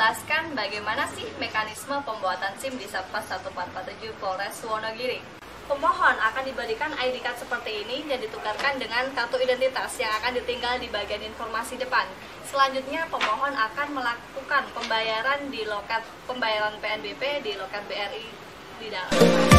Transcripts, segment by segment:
menjelaskan bagaimana sih mekanisme pembuatan SIM di Satpas 1447 Polres Wonogiri. Pemohon akan diberikan ID card seperti ini dan ditukarkan dengan kartu identitas yang akan ditinggal di bagian informasi depan. Selanjutnya, pemohon akan melakukan pembayaran di loket pembayaran PNBP di loket BRI di dalam.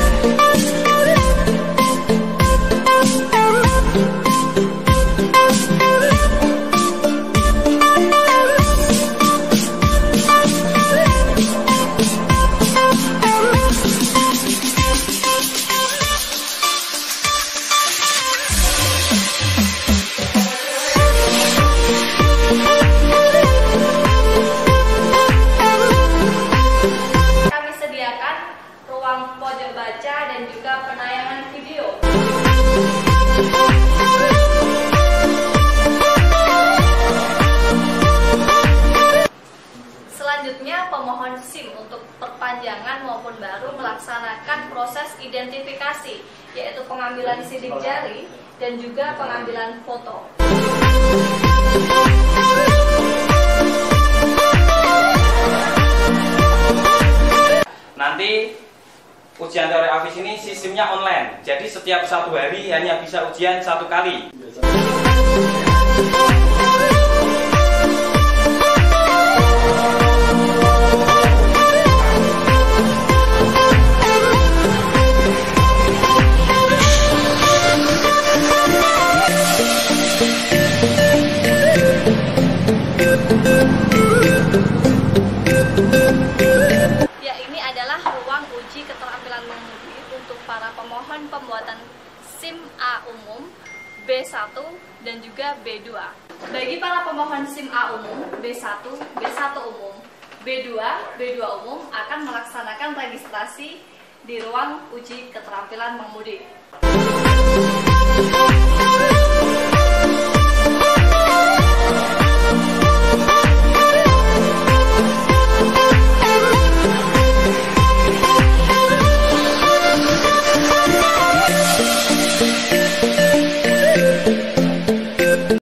Ruang pojok baca dan juga penayangan video. Selanjutnya, pemohon SIM untuk perpanjangan maupun baru melaksanakan proses identifikasi, yaitu pengambilan sidik jari dan juga pengambilan foto. Nanti ujian teori AFIS ini sistemnya online, jadi setiap 1 hari hanya bisa ujian 1 kali. Ruang uji keterampilan mengemudi untuk para pemohon pembuatan SIM A umum, B1 dan juga B2. Bagi para pemohon SIM A umum, B1, B1 umum, B2, B2 umum akan melaksanakan registrasi di ruang uji keterampilan mengemudi.